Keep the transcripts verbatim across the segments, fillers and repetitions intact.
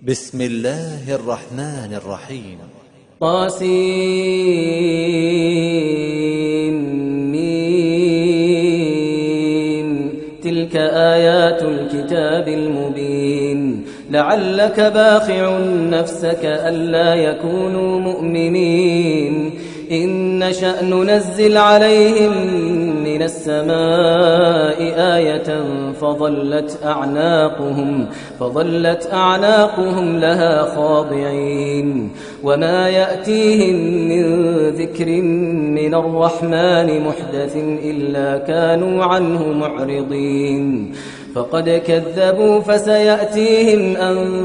بسم الله الرحمن الرحيم. طاسين تلك آيات الكتاب المبين لعلك باخع نفسك ألا يكونوا مؤمنين إن نشأ ننزل عليهم من السماء آية فظلت أعناقهم فظلت أعناقهم لها خاضعين وما يأتيهم من ذكر من الرحمن محدث إلا كانوا عنه معرضين فقد كذبوا فسيأتيهم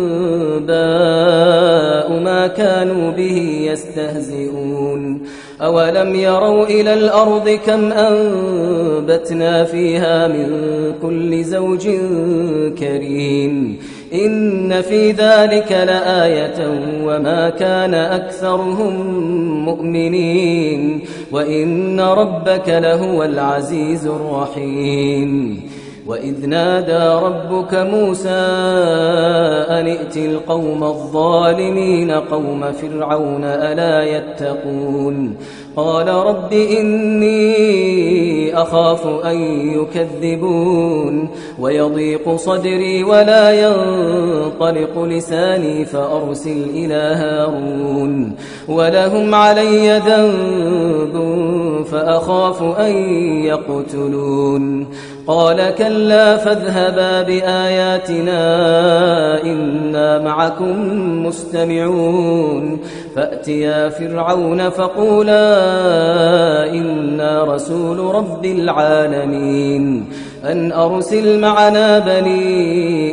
أنباء ما كانوا به يستهزئون أولم يروا إلى الأرض كم أنبتنا فيها من كل زوج كريم إن في ذلك لآية وما كان أكثرهم مؤمنين وإن ربك لهو العزيز الرحيم وإذ نادى ربك موسى أن ائت القوم الظالمين قوم فرعون ألا يتقون قال رب إني أخاف أن يكذبون ويضيق صدري ولا ينطلق لساني فأرسل إلى هارون ولهم علي ذنب فأخاف أن يقتلون قال كلا فاذهبا بآياتنا إنا معكم مستمعون فأتيا فرعون فقولا إنا رسول رب العالمين أن أرسل معنا بني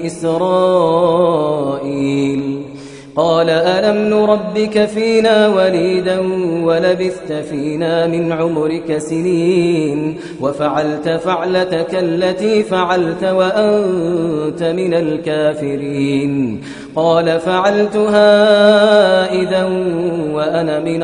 إسرائيل قال ألم نربك فينا وليدا ولبثت فينا من عمرك سنين وفعلت فعلتك التي فعلت وأنت من الكافرين قال فعلتها إذا وأنا من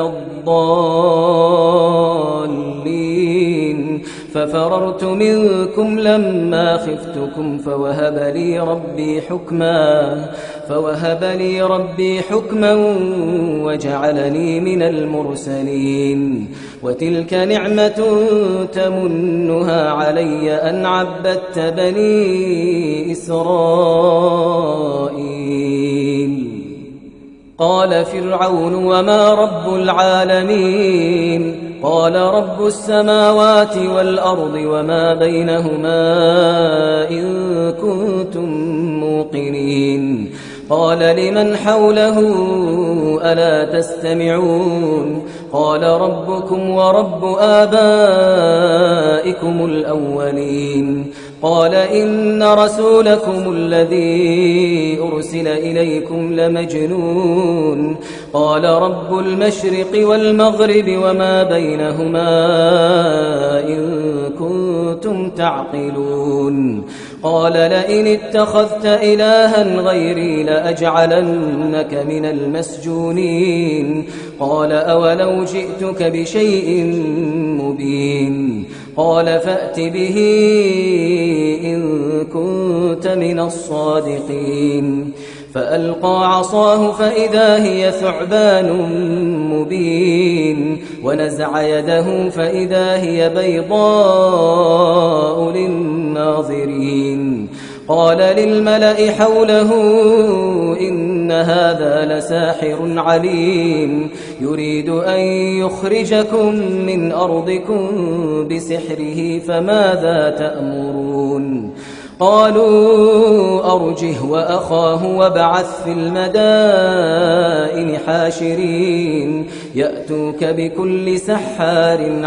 الضالين ففررت منكم لما خفتكم فوهب لي ربي حكما فوهب لي ربي حكما وجعلني من المرسلين وتلك نعمة تمنها علي أن عبدت بني إسرائيل قال فرعون وما رب العالمين قال رب السماوات والأرض وما بينهما إن كنتم موقنين قال لمن حوله ألا تستمعون قال ربكم ورب آبائكم الأولين قال إن رسولكم الذي أرسل إليكم لمجنون قال رب المشرق والمغرب وما بينهما إن كنتم تعقلون قال لئن اتخذت إلها غيري لأجعلنك من المسجونين قال أولو جئتك بشيء مبين قال فأت به إن كنت من الصادقين فألقى عصاه فإذا هي ثعبان مبين ونزع يده فإذا هي بيضاء للناظرين قال للملأ حوله إن هذا لساحر عليم يريد أن يخرجكم من أرضكم بسحره فماذا تأمرون قالوا أرجه وأخاه وابعث في المدائن حاشرين يأتوك بكل سحار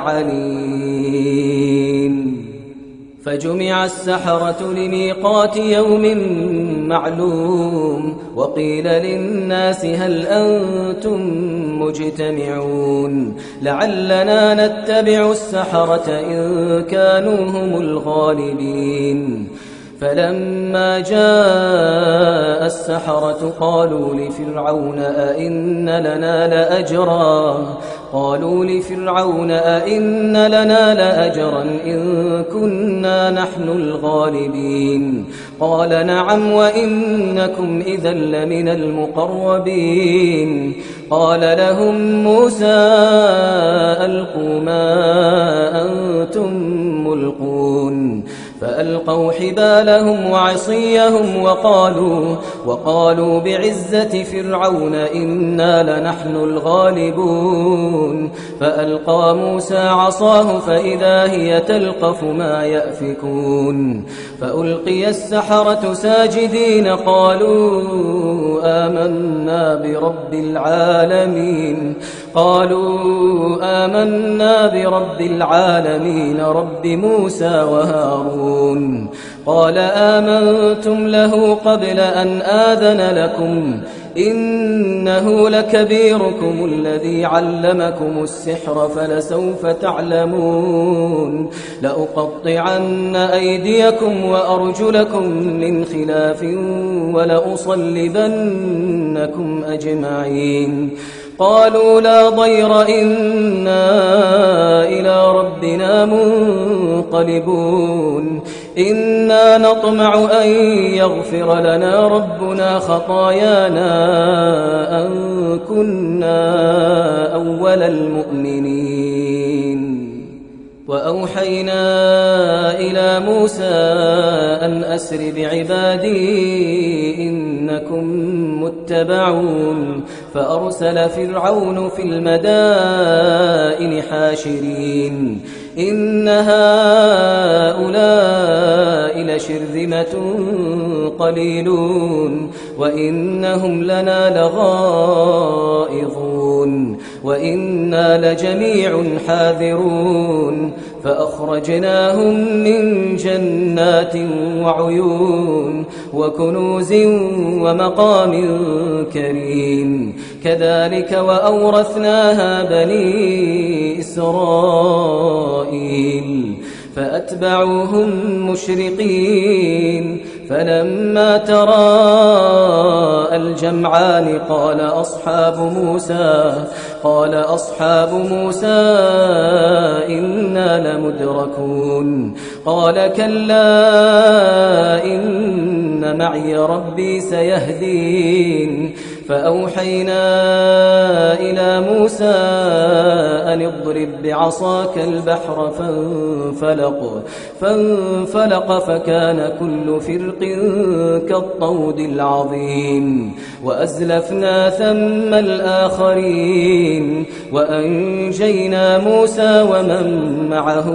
عليم فجمع السحرة لميقات يوم معلوم وقيل للناس هل أنتم مجتمعون لعلنا نتبع السحرة إن كانوا هم الغالبين فلما جاء السحرة قالوا لفرعون أئن لنا لأجرا قالوا لفرعون أئن لنا لأجرا إن كنا نحن الغالبين قال نعم وإنكم إذا لمن المقربين قال لهم موسى ألقوا ما أنتم ملقون فألقوا حبالهم وعصيهم وقالوا, وقالوا بعزة فرعون إنا لنحن الغالبون فألقى موسى عصاه فإذا هي تلقف ما يأفكون فألقي السحرة ساجدين قالوا آمنا برب العالمين قالوا آمنا برب العالمين رب موسى وهارون قال آمنتم له قبل أن آذن لكم إنه لكبيركم الذي علمكم السحر فلسوف تعلمون لأقطعن أيديكم وأرجلكم من خلاف ولأصلبنكم أجمعين قالوا لا ضير إنا إلى ربنا منقلبون إنا نطمع أن يغفر لنا ربنا خطايانا أن كنا أول المؤمنين وأوحينا إلى موسى أن أسر بعبادي إنكم متبعون فأرسل فرعون في المدائن حاشرين إن هؤلاء لشرذمة قليلون وإنهم لنا لغائظون وإنا لجميع حاذرون فأخرجناهم من جنات وعيون وكنوز ومقام كريم كذلك وأورثناها بني إسرائيل فأتبعوهم مشرقين فلما تراءى الجمعان قال أصحاب موسى قال أصحاب موسى إنا لمدركون قال كلا إن معي ربي سيهدين فأوحينا إلى موسى أن اضرب بعصاك البحر فانفلق فانفلق فكان كل فرق كالطود العظيم وأزلفنا ثم الآخرين وأنجينا موسى ومن معه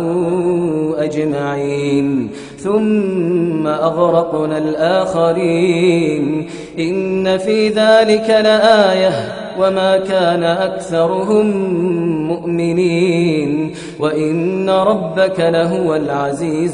أجمعين ثم أغرقنا الآخرين إن في ذلك لآية وما كان أكثرهم مؤمنين وإن ربك لهو العزيز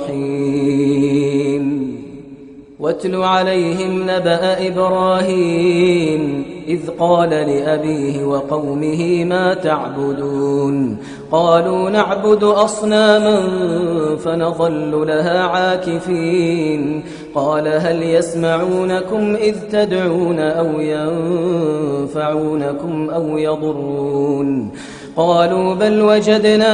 الرحيم واتل عليهم نبأ إبراهيم إذ قال لأبيه وقومه ما تعبدون قالوا نعبد أصناما فنظل لها عاكفين قال هل يسمعونكم إذ تدعون أو ينفعونكم أو يضرون قالوا بل وجدنا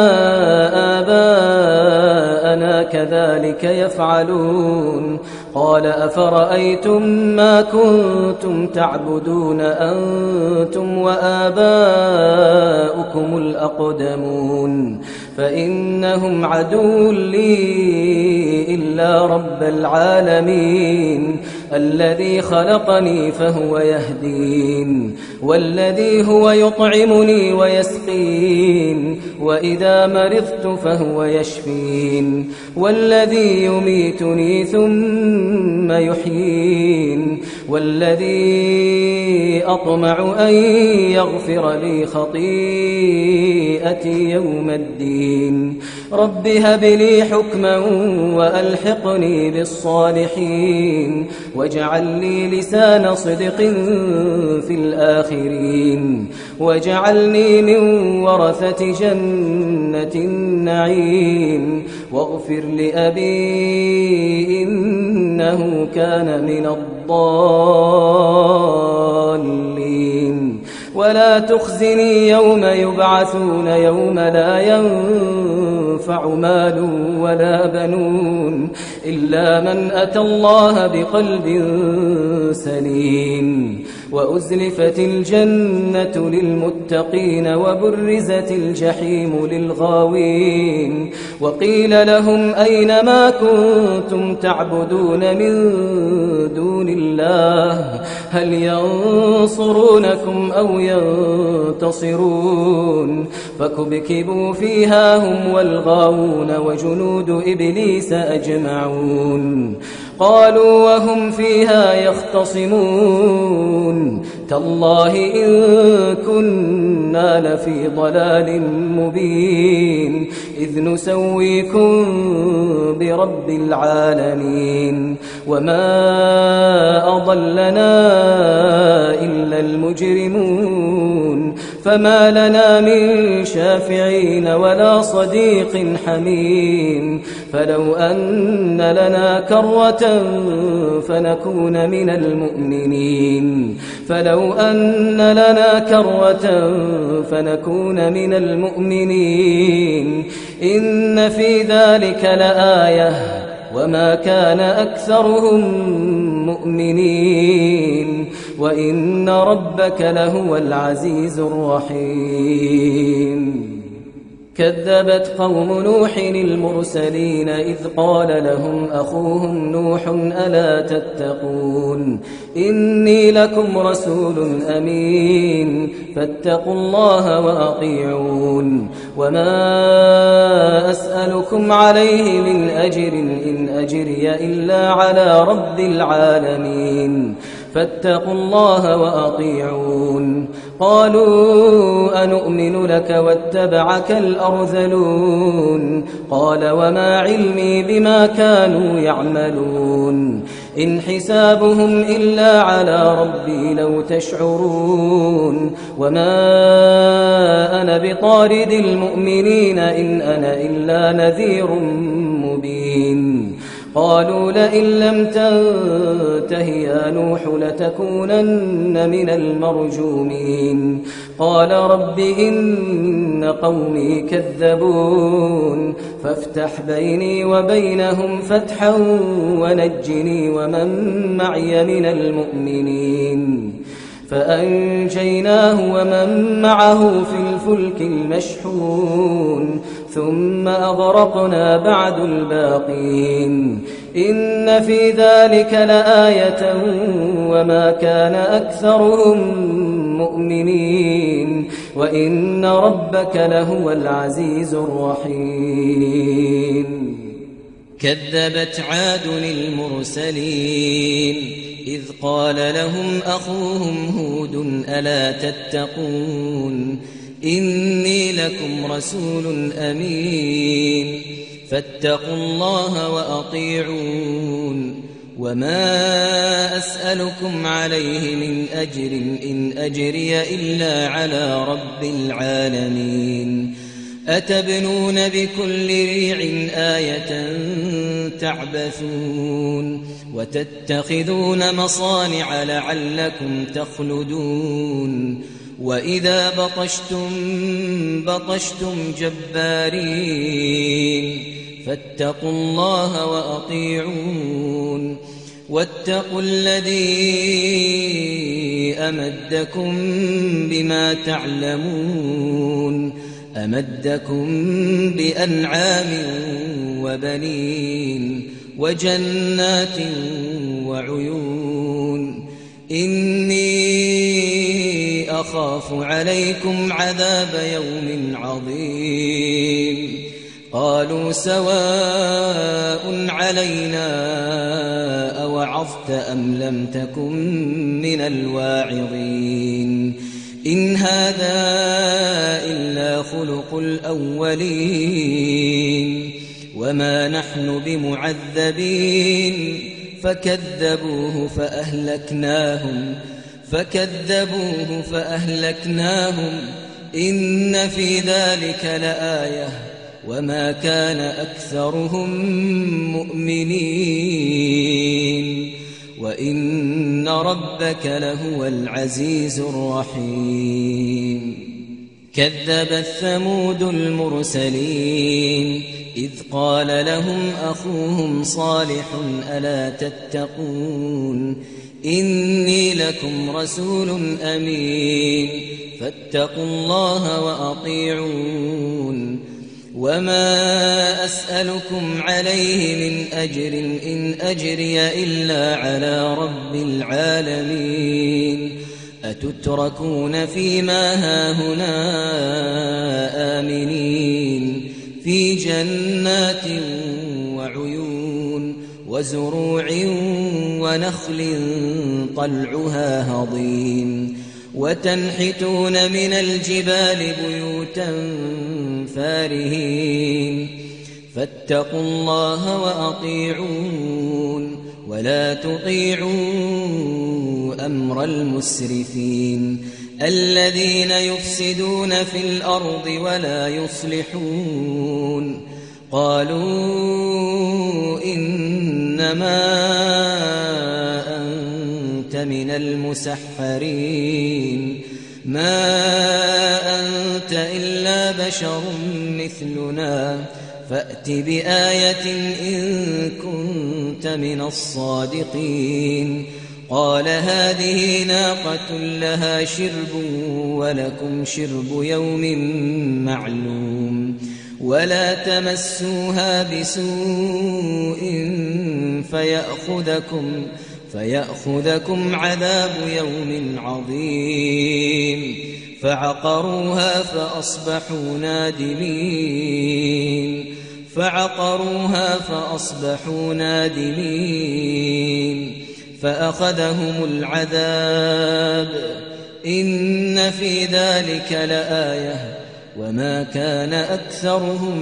آباءنا كذلك يفعلون قال أفرأيتم ما كنتم تعبدون أنتم وآباؤكم الأقدمون فإنهم عدو لي إلا رب العالمين الذي خلقني فهو يهدين والذي هو يطعمني ويسقين وإذا مرضت فهو يشفين والذي يميتني ثم يحيين والذي أطمع أن يغفر لي خطيئتي يوم الدين رب هب لي حكما وألحقني بالصالحين واجعل لي لسان صدق في الآخرين واجعلني من ورثة جنة النعيم واغفر لأبي إنه كان من الضالين ولا تخزني يوم يبعثون يوم لا ينفع مال ولا بنون إلا من أتى الله بقلب سليم وأزلفت الجنة للمتقين وبرزت الجحيم للغاوين وقيل لهم أين ما كنتم تعبدون من دون الله هل ينصرونكم أو ينتصرون فكبكبوا فيها هم والغاوون وجنود إبليس أجمعون قالوا وهم فيها يختصمون تالله إن كنا لفي ضلال مبين إذ نسويكم برب العالمين وما أضلنا إلا المجرمون فما لنا من شافعين ولا صديق حميم فلو أن لنا كرة فنكون من المؤمنين فلو أن لنا كرة فنكون من المؤمنين إن في ذلك لآية وما كان أكثرهم مؤمنين وإن ربك لهو العزيز الرحيم كذبت قوم نوح المرسلين إذ قال لهم أخوهم نوح ألا تتقون إني لكم رسول أمين فاتقوا الله وأطيعون وما أسألكم عليه من أجر إن أجري إلا على رب العالمين فاتقوا الله وأطيعون قالوا أنؤمن لك واتبعك الأرذلون قال وما علمي بما كانوا يعملون إن حسابهم إلا على ربي لو تشعرون وما أنا بطارد المؤمنين إن أنا إلا نذير مبين قالوا لئن لم تنته يا نوح لتكونن من المرجومين قال رب إن قومي كذبون فافتح بيني وبينهم فتحا ونجني ومن معي من المؤمنين فأنجيناه ومن معه في الفلك المشحون ثم أغرقنا بعد الباقين إن في ذلك لآية وما كان أكثرهم مؤمنين وإن ربك لهو العزيز الرحيم كذبت عاد المرسلين إذ قال لهم أخوهم هود ألا تتقون إني لكم رسول أمين فاتقوا الله وأطيعون وما أسألكم عليه من أجر إن أجري إلا على رب العالمين أتبنون بكل ريع آية تعبثون وتتخذون مصانع لعلكم تخلدون وإذا بطشتم بطشتم جبارين فاتقوا الله وأطيعون واتقوا الذي أمدكم بما تعلمون أمدكم بأنعام وبنين وجنات وعيون إني أخاف عليكم عذاب يوم عظيم قالوا سواء علينا أوعظت أم لم تكن من الواعظين إن هذا إلا خلق الأولين وما نحن بمعذبين فكذبوه فأهلكناهم فكذبوه فأهلكناهم إن في ذلك لآية وما كان أكثرهم مؤمنين وإن ربك لهو العزيز الرحيم كذبت ثمود المرسلين إذ قال لهم أخوهم صالح ألا تتقون إني لكم رسول أمين فاتقوا الله وأطيعون وما أسألكم عليه من أجر إن أجري إلا على رب العالمين أتتركون فيما هاهنا آمنين في جنات وعيون وزروع ونخل طلعها هضيم وتنحتون من الجبال بيوتا فارهين فاتقوا الله وأطيعون ولا تطيعوا أمر المسرفين الذين يفسدون في الأرض ولا يصلحون قالوا إنما أنت من المسحرين ما أنت إلا بشر مثلنا فأت بآية إن كنت من الصادقين قال هذه ناقة لها شرب ولكم شرب يوم معلوم ولا تمسوها بسوء فيأخذكم فيأخذكم عذاب يوم عظيم فعقروها فأصبحوا نادمين فعقروها فأصبحوا نادمين فأخذهم العذاب إن في ذلك لآية وما كان أكثرهم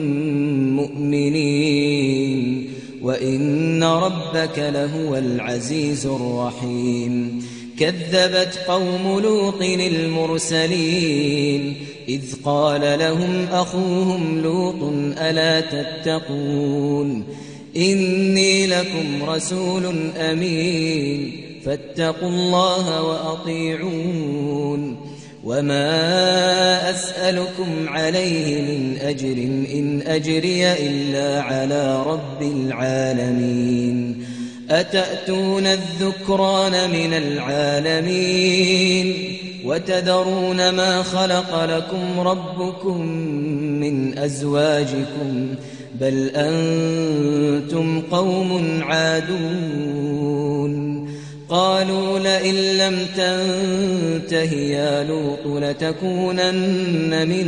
مؤمنين وإن ربك لهو العزيز الرحيم كذبت قوم لوط المرسلين إذ قال لهم أخوهم لوط ألا تتقون إني لكم رسول أمين فاتقوا الله وأطيعون وما أسألكم عليه من أجر إن أجري إلا على رب العالمين أتأتون الذكران من العالمين وتذرون ما خلق لكم ربكم من أزواجكم بل أنتم قوم عادون قالوا لئن لم تنته يا لوط لتكونن من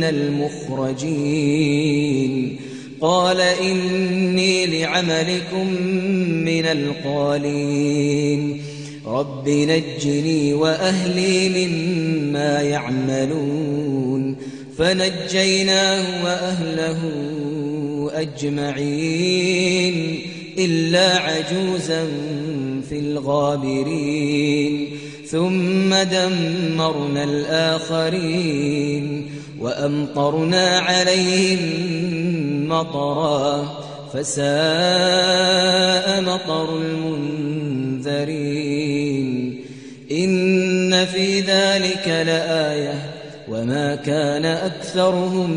المخرجين قال إني لعملكم من القالين رب نجني وأهلي مما يعملون فنجيناه وأهله أجمعين إلا عجوزا في الغابرين ثم دمرنا الآخرين وأمطرنا عليهم مطرا فساء مطر المنذرين إن في ذلك لآية وما كان أكثرهم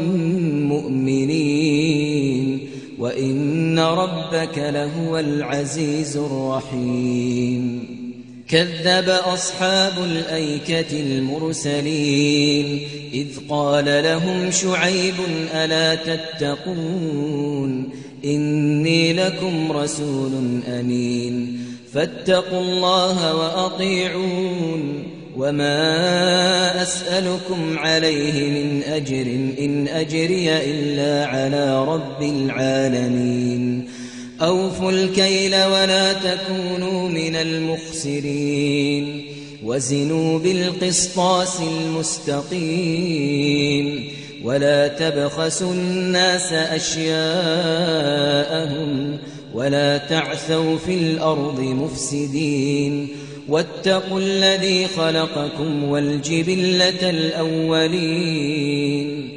مؤمنين وإن ربك لهو العزيز الرحيم كذب أصحاب الأيكة المرسلين إذ قال لهم شعيب ألا تتقون إني لكم رسول أمين فاتقوا الله وأطيعون وما أسألكم عليه من أجر إن أجري إلا على رب العالمين أوفوا الكيل ولا تكونوا من المخسرين وزنوا بالقسطاس المستقيم ولا تبخسوا الناس أشياءهم ولا تعثوا في الأرض مفسدين واتقوا الذي خلقكم والجبلة الأولين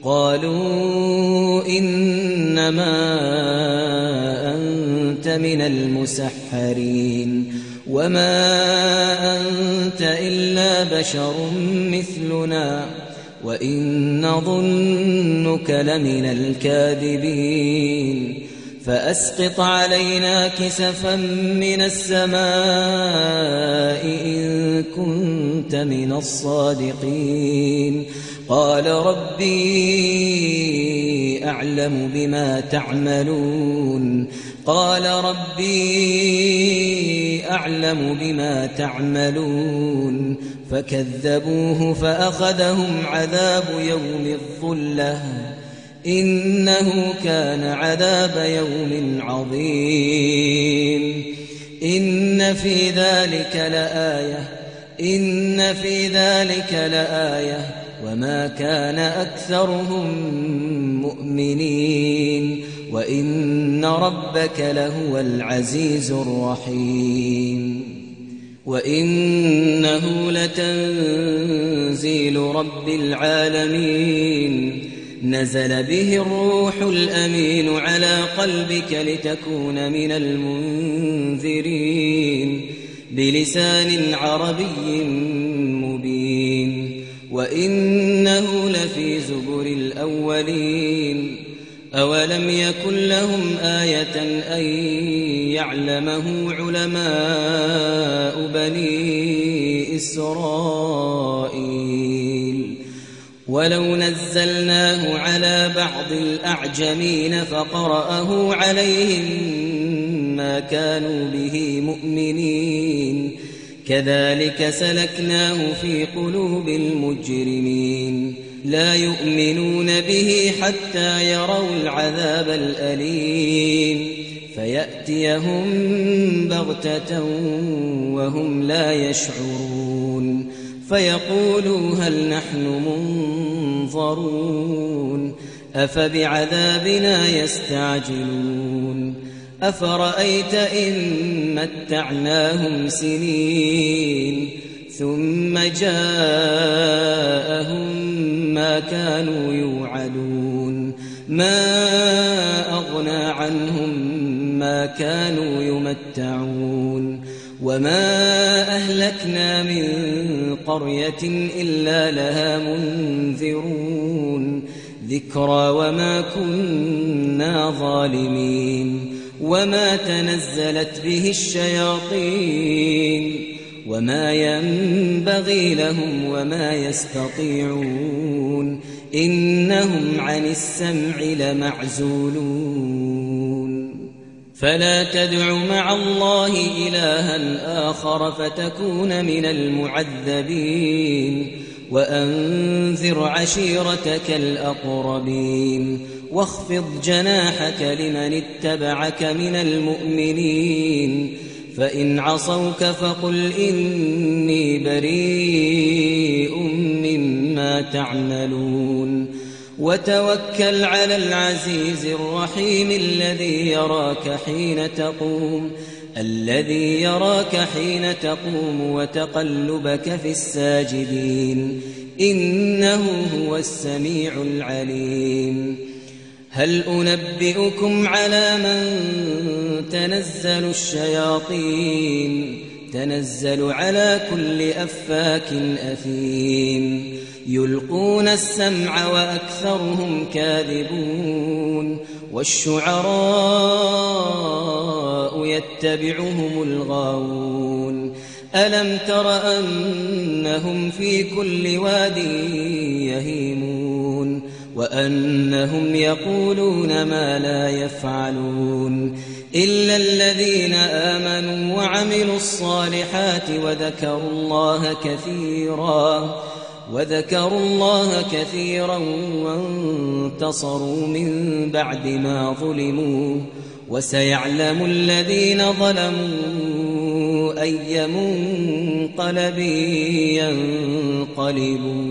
قالوا إنما أنت من المسحرين وما أنت إلا بشر مثلنا وإن نظنك لمن الكاذبين فأسقط علينا كسفا من السماء إن كنت من الصادقين قال ربي أعلم بما تعملون قال ربي أعلم بما تعملون فكذبوه فأخذهم عذاب يوم الظلة إنه كان عذاب يوم عظيم إن في ذلك لآية إن في ذلك لآية وما كان أكثرهم مؤمنين وإن ربك لهو العزيز الرحيم وإنه لتنزيل رب العالمين نزل به الروح الأمين على قلبك لتكون من المنذرين بلسان عربي مبين وإنه لفي زبر الأولين أولم يكن لهم آية أن يعلمه علماء بني إسرائيل ولو نزلناه على بعض الأعجمين فقرأه عليهم ما كانوا به مؤمنين كذلك سلكناه في قلوب المجرمين لا يؤمنون به حتى يروا العذاب الأليم فيأتيهم بغتة وهم لا يشعرون فيقولوا هل نحن منظرون أفبعذابنا يستعجلون أفرأيت إن متعناهم سنين ثم جاءهم ما كانوا يوعدون ما أغنى عنهم ما كانوا يمتعون وما أهلكنا من قرية إلا لها منذرون ذكرى وما كنا ظالمين وما تنزلت به الشياطين وما ينبغي لهم وما يستطيعون إنهم عن السمع لمعزولون فلا تدع مع الله إلها آخر فتكون من المعذبين وأنذر عشيرتك الأقربين واخفض جناحك لمن اتبعك من المؤمنين فإن عصوك فقل إني بريء مما تعملون وتوكل على العزيز الرحيم الذي يراك حين تقوم الذي يراك حين تقوم وتقلبك في الساجدين إنه هو السميع العليم هل أنبئكم على من تنزل الشياطين تنزل على كل أفاك أثيم يلقون السمع وأكثرهم كاذبون والشعراء يتبعهم الغاوون ألم تر أنهم في كل واد يهيمون وأنهم يقولون ما لا يفعلون إلا الذين آمنوا وعملوا الصالحات وذكروا الله كثيرا وذكروا الله كثيرا وانتصروا من بعد ما ظلموا وسيعلم الذين ظلموا أي منقلب ينقلبون